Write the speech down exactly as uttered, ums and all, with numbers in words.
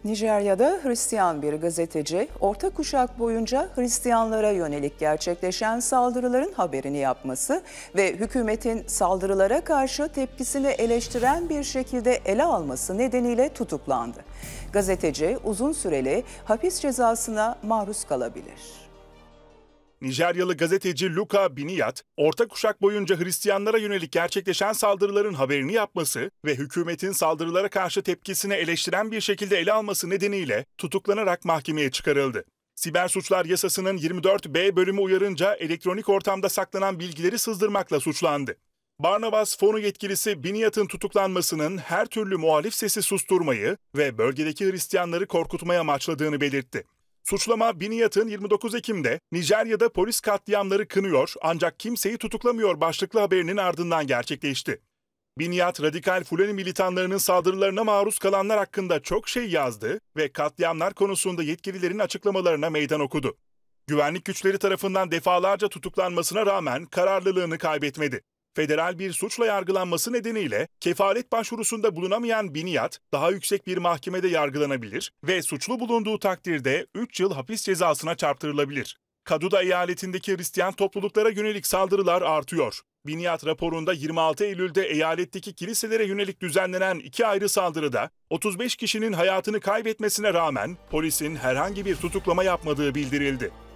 Nijerya'da Hristiyan bir gazeteci, orta kuşak boyunca Hristiyanlara yönelik gerçekleşen saldırıların haberini yapması ve hükümetin saldırılara karşı tepkisini eleştiren bir şekilde ele alması nedeniyle tutuklandı. Gazeteci uzun süreli hapis cezasına maruz kalabilir. Nijeryalı gazeteci Luka Biniyat, orta kuşak boyunca Hristiyanlara yönelik gerçekleşen saldırıların haberini yapması ve hükümetin saldırılara karşı tepkisini eleştiren bir şekilde ele alması nedeniyle tutuklanarak mahkemeye çıkarıldı. Siber Suçlar Yasası'nın yirmi dört B bölümü uyarınca elektronik ortamda saklanan bilgileri sızdırmakla suçlandı. Barnabas Fonu yetkilisi Biniyat'ın tutuklanmasının her türlü muhalif sesi susturmayı ve bölgedeki Hristiyanları korkutmaya amaçladığını belirtti. Suçlama, Biniyat'ın yirmi dokuz Ekim'de Nijerya'da polis katliamları kınıyor ancak kimseyi tutuklamıyor başlıklı haberinin ardından gerçekleşti. Biniyat, radikal Fulani militanlarının saldırılarına maruz kalanlar hakkında çok şey yazdı ve katliamlar konusunda yetkililerin açıklamalarına meydan okudu. Güvenlik güçleri tarafından defalarca tutuklanmasına rağmen kararlılığını kaybetmedi. Federal bir suçla yargılanması nedeniyle kefalet başvurusunda bulunamayan Biniyat, daha yüksek bir mahkemede yargılanabilir ve suçlu bulunduğu takdirde üç yıl hapis cezasına çarptırılabilir. Kaduda eyaletindeki Hristiyan topluluklara yönelik saldırılar artıyor. Biniyat raporunda yirmi altı Eylül'de eyaletteki kiliselere yönelik düzenlenen iki ayrı saldırıda otuz beş kişinin hayatını kaybetmesine rağmen polisin herhangi bir tutuklama yapmadığı bildirildi.